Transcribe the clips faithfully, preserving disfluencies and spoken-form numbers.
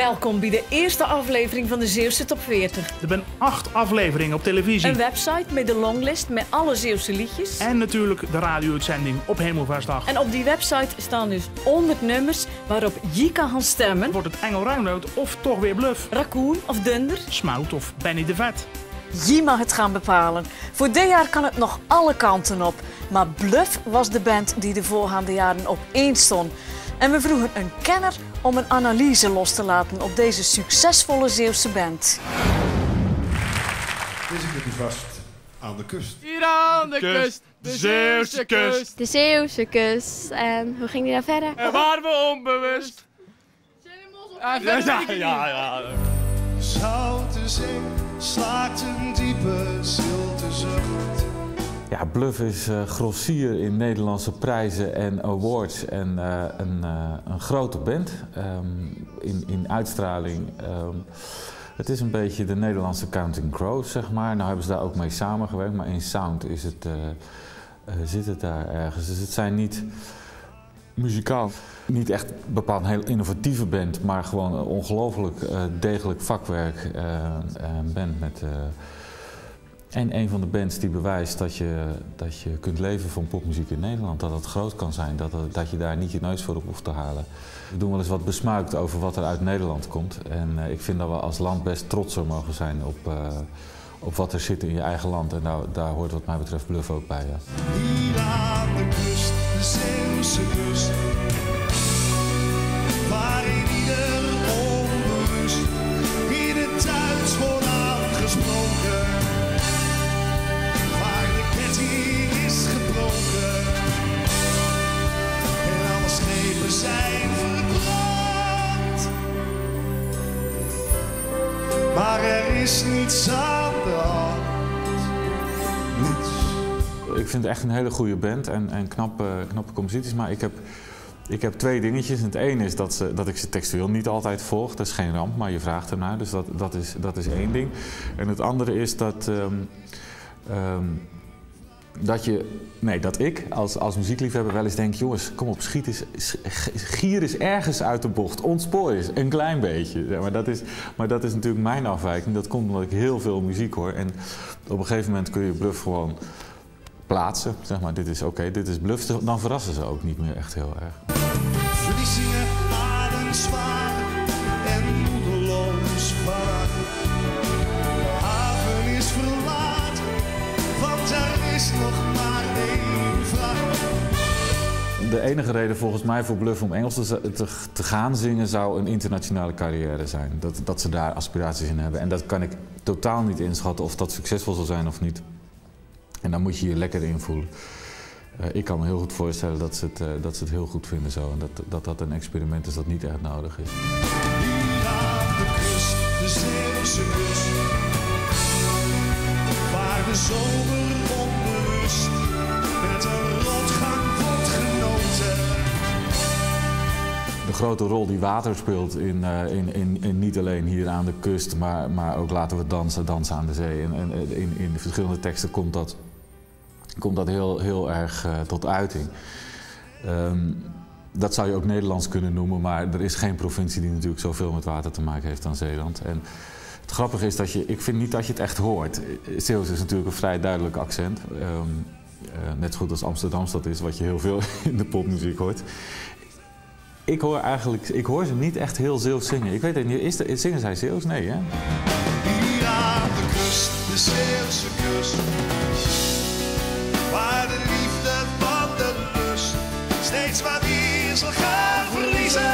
Welkom bij de eerste aflevering van de Zeeuwse Top veertig. Er zijn acht afleveringen op televisie. Een website met de longlist met alle Zeeuwse liedjes. En natuurlijk de radio-uitzending op Hemelvaartsdag. En op die website staan dus honderd nummers waarop je kan gaan stemmen. Wordt het Engel Ruinout of toch weer Bluff? Raccoon of Dunder? Smout of Benny de Vet? Je mag het gaan bepalen. Voor dit jaar kan het nog alle kanten op. Maar Bluff was de band die de voorgaande jaren op één stond. En we vroegen een kenner om een analyse los te laten op deze succesvolle Zeeuwse band. Dus ik zit nu vast aan de kust. Hier aan de kust, de Zeeuwse kust. De Zeeuwse kust. En hoe ging die daar verder? En waren we onbewust. Ja, ja, ja, ja. Zoute zee slaakt een diepe zilte zucht. Ja, Bluff is uh, grossier in Nederlandse prijzen en awards en uh, een, uh, een grote band um, in, in uitstraling. Um, het is een beetje de Nederlandse Counting Crows, zeg maar. Nou hebben ze daar ook mee samengewerkt, maar in sound is het, uh, uh, zit het daar ergens. Dus het zijn niet muzikaal, niet echt bepaald een heel innovatieve band, maar gewoon een ongelooflijk uh, degelijk vakwerk uh, een band met... Uh, En een van de bands die bewijst dat je, dat je kunt leven van popmuziek in Nederland. Dat het groot kan zijn, dat, het, dat je daar niet je neus voor op hoeft te halen. We doen wel eens wat besmuikt over wat er uit Nederland komt. En uh, ik vind dat we als land best trotser mogen zijn op, uh, op wat er zit in je eigen land. En nou, daar hoort wat mij betreft Bluff ook bij. Ja. Hier aan de kust, de Zeeuwse kust. Waarin ieder onbewust in het Duits wordt aangesproken. Is gebroken en alle schepen zijn verbrand, maar er is niets aan de hand. Niets. Ik vind het echt een hele goede band en, en knappe, knappe composities, maar ik heb, ik heb twee dingetjes. En het ene is dat, ze, dat ik ze textueel niet altijd volg, dat is geen ramp, maar je vraagt ernaar, dus dat, dat, is, dat is één ding. En het andere is dat... Um, um, Dat je, nee, dat ik als, als muziekliefhebber wel eens denk, jongens, kom op, schiet eens, gier eens ergens uit de bocht, ontspoor eens, een klein beetje. Ja, maar, dat is, maar dat is natuurlijk mijn afwijking, dat komt omdat ik heel veel muziek hoor. En op een gegeven moment kun je Bluff gewoon plaatsen, zeg maar, dit is oké, okay, dit is Bluff, dan verrassen ze ook niet meer echt heel erg. Verliezingen, adem zwaar en moedeloos vaak. De haven is verlaten, want er is nog maar één vraag. De enige reden volgens mij voor Bluff om Engels te, te, te gaan zingen zou een internationale carrière zijn. Dat, dat ze daar aspiraties in hebben. En dat kan ik totaal niet inschatten of dat succesvol zal zijn of niet. En dan moet je je lekker in voelen. Uh, ik kan me heel goed voorstellen dat ze het, uh, dat ze het heel goed vinden zo. En dat, dat dat een experiment is dat niet echt nodig is. Hier aan de kust, de Zeeuwse kust. Waar de zomer onbewust met een rotgang wordt genoten. De grote rol die water speelt in, uh, in, in, in niet alleen hier aan de kust, maar, maar ook laten we dansen, dansen aan de zee. En, en in, in verschillende teksten komt dat, komt dat heel, heel erg uh, tot uiting. Um, dat zou je ook Nederlands kunnen noemen, maar er is geen provincie die natuurlijk zoveel met water te maken heeft dan Zeeland. En het grappige is dat je, ik vind niet dat je het echt hoort. Zeeuws is natuurlijk een vrij duidelijk accent. Um, uh, net zo goed als Amsterdams dat is, wat je heel veel in de popmuziek hoort. Ik hoor eigenlijk, ik hoor ze niet echt heel Zeeuws zingen. Ik weet het niet, is de, zingen zij Zeeuws? Nee, hè? Hier aan de kust, de Zeeuwse kust. Waar de liefde van de lust steeds wat hier zal gaan verliezen.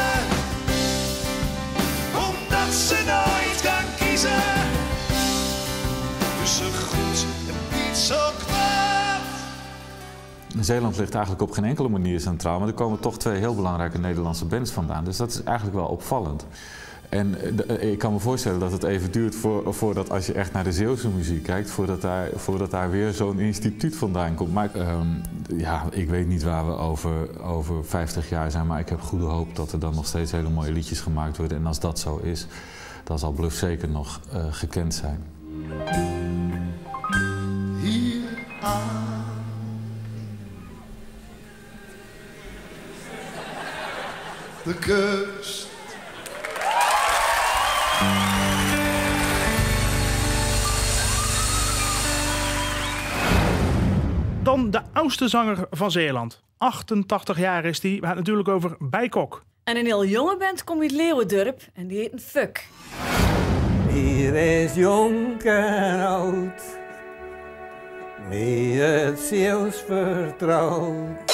Omdat ze nooit kan kiezen tussen goed en niet zo kwaad. Zeeland ligt eigenlijk op geen enkele manier centraal, maar er komen toch twee heel belangrijke Nederlandse bands vandaan. Dus dat is eigenlijk wel opvallend. En ik kan me voorstellen dat het even duurt voor, voordat, als je echt naar de Zeeuwse muziek kijkt, voordat daar, voordat daar weer zo'n instituut vandaan komt. Maar um, ja, ik weet niet waar we over, over vijftig jaar zijn, maar ik heb goede hoop dat er dan nog steeds hele mooie liedjes gemaakt worden. En als dat zo is, dan zal Bluff zeker nog uh, gekend zijn. Hier aan de kust. Dan de oudste zanger van Zeeland. achtentachtig jaar is die. We gaan het natuurlijk over Bijkok. En een heel jonge band komt uit Leeuwendorp en die heet een Fuck. Hier is jong en oud, met het Zeeuws vertrouwd.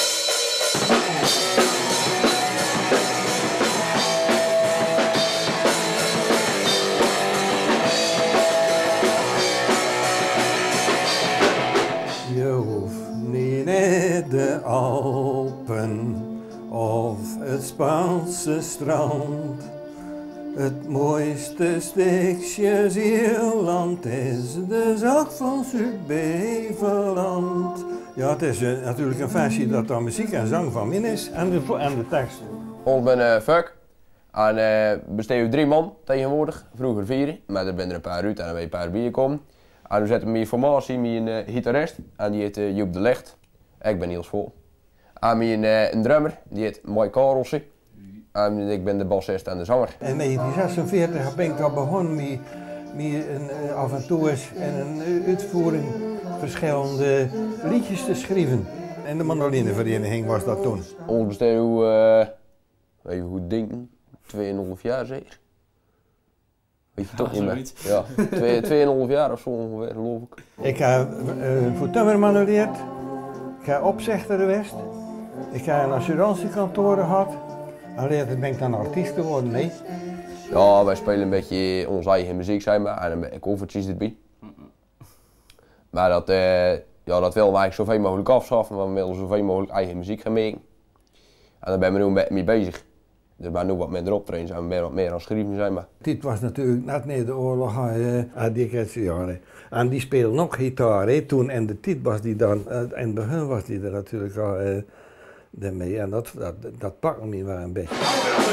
Je hoeft niet naar de Alpen of het Spaanse strand. Het mooiste stukje Zeeland is de zak van Zuid-Beveland. Ja, het is uh, natuurlijk een versie dat dan muziek en zang van min is en de, en de tekst. Ik ben uh, Fuck en uh, besteed drie man tegenwoordig, vroeger vier, maar er zijn er een paar uit en er zijn een paar bier komen. En we zetten mijn formatie met een uh, gitarist en die heet uh, Joep de Licht. Ik ben Niels Vol. En met een, uh, een drummer, die heet Mike Karelsen. En ik ben de bassist en de zanger. In negentien zesenveertig ben ik al begonnen met, met een uh, af en toe eens in een uitvoering verschillende liedjes te schrijven. En de mandolinevereniging was dat toen. Ons besteed hoe, uh, even goed denken, tweeënhalf jaar zeker. Weet je toch niet meer? Ja, tweeënhalf jaar of zo ongeveer, geloof ik. Ik heb uh, voor timmerman geleerd, ik heb opzichter geweest, ik heb een assurantiekantoor gehad. En later ben ik dan artiest geworden, nee? Ja, wij spelen een beetje onze eigen muziek, zeg maar, en een beetje covertjes erbij. Maar dat, uh, ja, dat willen we eigenlijk zoveel mogelijk afschaffen, want we willen zoveel mogelijk eigen muziek gaan maken. En daar ben we nu mee bezig. Dus we nu wat minder optreden zijn, we meer, wat meer aan het schrijven zijn. Maar. Dit was natuurlijk net na de oorlog, uh, die jaren. En die speelde nog gitaar, hè. Toen in de tijd was die dan, uh, in het begin was die er natuurlijk al uh, mee. En dat, dat, dat pakt me wel een beetje.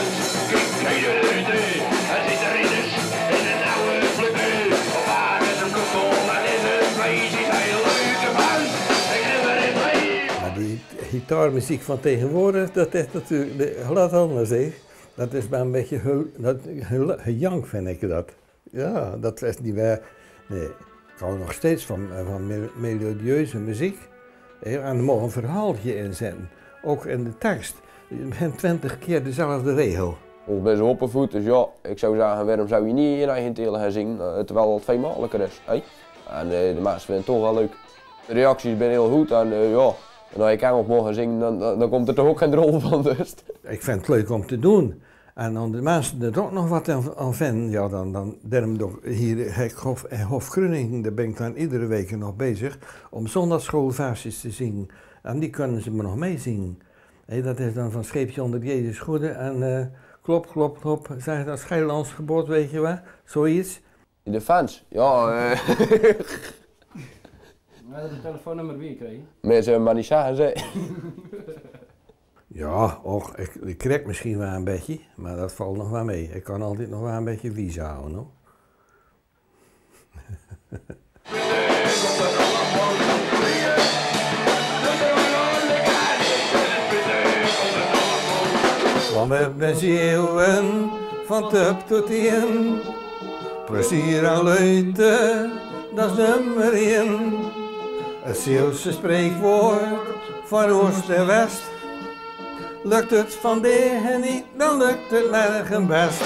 Maar die gitaarmuziek van tegenwoordig, dat is natuurlijk glad anders, hè. Dat is maar een beetje gel, dat, gel, gejank, vind ik dat. Ja, dat is niet meer. Nee, ik hou nog steeds van, van melodieuze muziek. En er mag een verhaaltje in zitten, ook in de tekst. Je bent twintig keer dezelfde regel. Ons best wel opgevoed, dus ja, ik zou zeggen, waarom zou je niet in eigen telen gaan zingen, terwijl het veel makkelijker is. Hey? En uh, de mensen vinden het toch wel leuk. De reacties zijn heel goed en uh, ja, en als je kan op mogen zingen, dan, dan, dan komt er toch ook geen rol van. Dus. Ik vind het leuk om te doen. En als de mensen er ook nog wat aan, aan vinden, ja, dan, dan daarom hier Hekhof en Hofkruningen, daar ben ik dan iedere week nog bezig om zondagsschoolversies te zingen. En die kunnen ze me nog meezingen. Hey, dat is dan van Scheepje onder Jezus Goede en uh, klop, klop, klop, zeg dat Scheilands gebod, weet je wel, zoiets. De fans, ja. Uh... We hebben het telefoonnummer weer gekregen. Mensen maar niet zeggen, ze. Ja, och, ik, ik krijg misschien wel een beetje, maar dat valt nog wel mee. Ik kan altijd nog wel een beetje visa houden, hoor. Want we zijn Zeeuwen van tup tot teen. Plezier aan luiten, dat is nummer één. Het Zeeuwse spreekwoord van oost en west. Lukt het van degen niet, dan lukt het nergens best.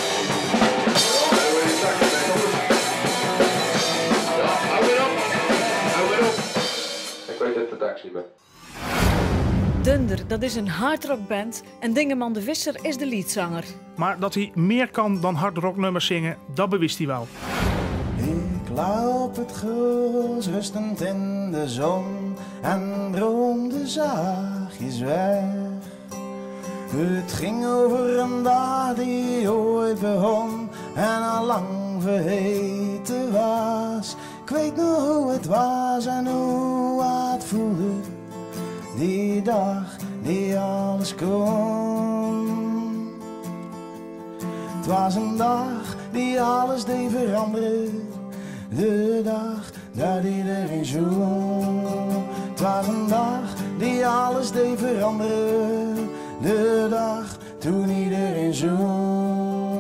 Ik weet het de taxi niet meer. Dunder, dat is een hardrockband en Dingeman de Visser is de leadzanger. Maar dat hij meer kan dan hardrocknummers zingen, dat bewist hij wel. Ik lag op het gras, rustend in de zon en droomde zachtjes weg. Het ging over een dag die ooit begon en al lang vergeten was. Ik weet nog hoe het was en hoe het voelde, die dag die alles kon. Het was een dag die alles deed veranderen, de dag dat iedereen zong. Het was een dag die alles deed veranderen, de dag toen iedereen zong.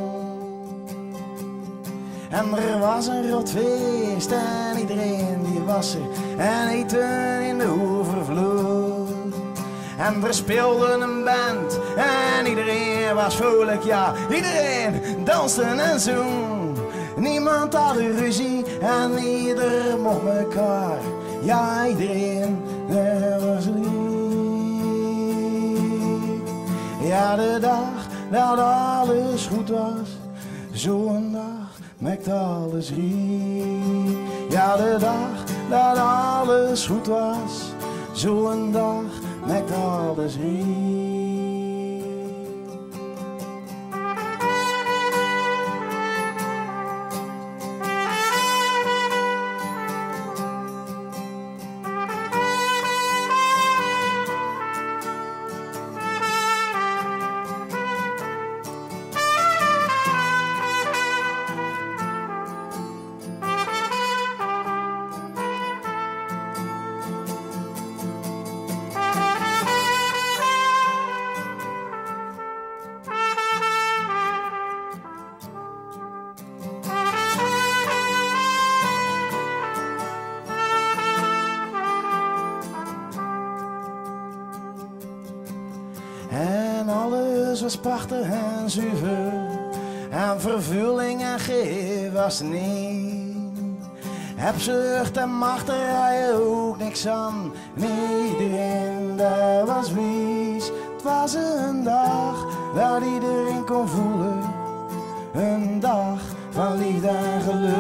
En er was een rot feest en iedereen die was er en eten in de overvloed. En we speelden een band en iedereen was vrolijk, ja. Iedereen danste en zong. Niemand had ruzie en ieder mocht elkaar. Ja, iedereen was lief. Ja, de dag dat alles goed was, zo'n dag maakt alles riep. Ja, de dag dat alles goed was, zo'n dag maakt alles riep. En alles was prachtig en zuiver. En vervuiling en gif was er niet. Hebzucht en macht, er had je ook niks aan. Iedereen daar was wies. Het was een dag dat iedereen kon voelen. Een dag van liefde en geluk.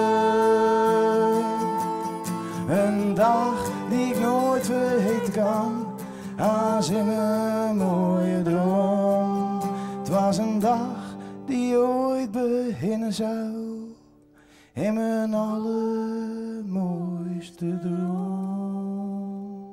Een dag die ik nooit vergeten kan. Als in een mooie droom. Het was een dag die ooit beginnen zou. In mijn allermooiste droom.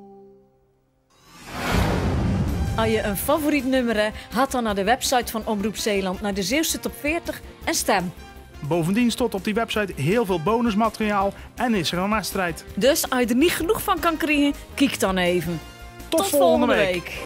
Als je een favoriet nummer hebt, ga dan naar de website van Omroep Zeeland, naar de Zeeuwse Top veertig en stem. Bovendien stond op die website heel veel bonusmateriaal en is er een wedstrijd. Dus als je er niet genoeg van kan krijgen, kijk dan even. Tot, Tot volgende week.